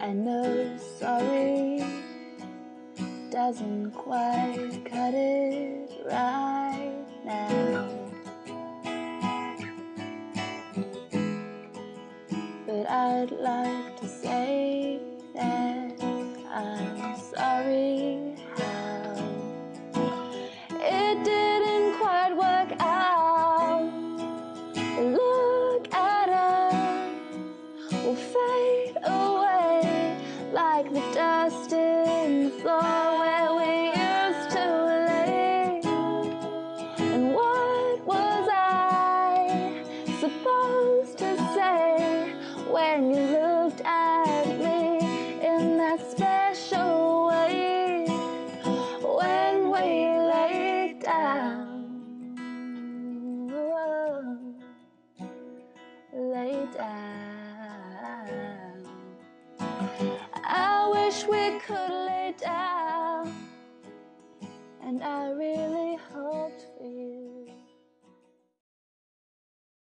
I know sorry doesn't quite cut it right now, but I'd like to say that I'm sorry how it didn't quite work out. Look at us, we'll fade away like the dust in the floor where we used to lay. And what was I supposed to say when you looked at me in that special way when we laid down? Lay down. I wish we could lay down, and I